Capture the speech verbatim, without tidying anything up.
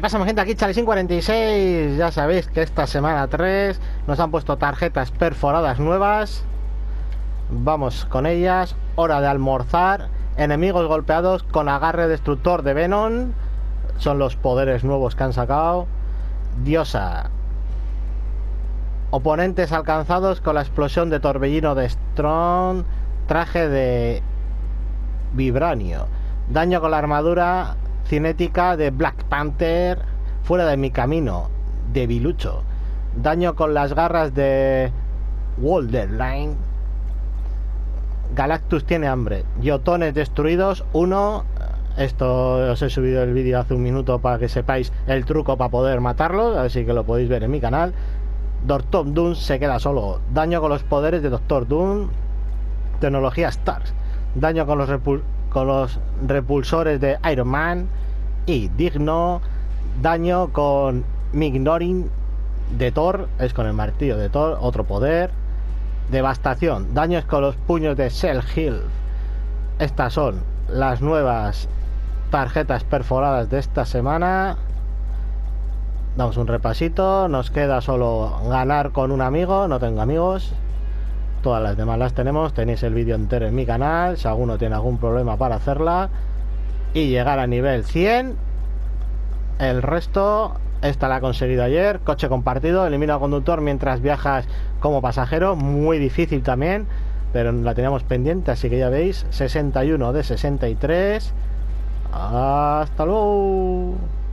pasa, mi gente? Aquí Chalesin cuarenta y seis. Ya sabéis que esta semana tres nos han puesto tarjetas perforadas nuevas. Vamos con ellas. Hora de almorzar. Enemigos golpeados con agarre destructor de Venom. Son los poderes nuevos que han sacado. Diosa. Oponentes alcanzados con la explosión de torbellino de Strong. Traje de Vibranio. Daño con la armadura cinética de Black Panther. Fuera de mi camino, de Bilucho. Daño con las garras de Wolverine. Galactus tiene hambre. Yotones destruidos, uno. Esto os he subido el vídeo hace un minuto para que sepáis el truco para poder matarlos, así que lo podéis ver en mi canal. Doctor Doom se queda solo. Daño con los poderes de Doctor Doom. Tecnología Stars. Daño con los, repul con los repulsores de Iron Man. Y digno. Daño con Mignoring de Thor. Es con el martillo de Thor. Otro poder. Devastación. Daños con los puños de Cell Hill. Estas son las nuevas tarjetas perforadas de esta semana. Damos un repasito. Nos queda solo ganar con un amigo. No tengo amigos. Todas las demás las tenemos. Tenéis el vídeo entero en mi canal si alguno tiene algún problema para hacerla. Y llegar a nivel cien. El resto, esta la he conseguido ayer. Coche compartido, elimina al conductor mientras viajas como pasajero. Muy difícil también, pero la teníamos pendiente, así que ya veis, sesenta y uno de sesenta y tres. Hasta luego.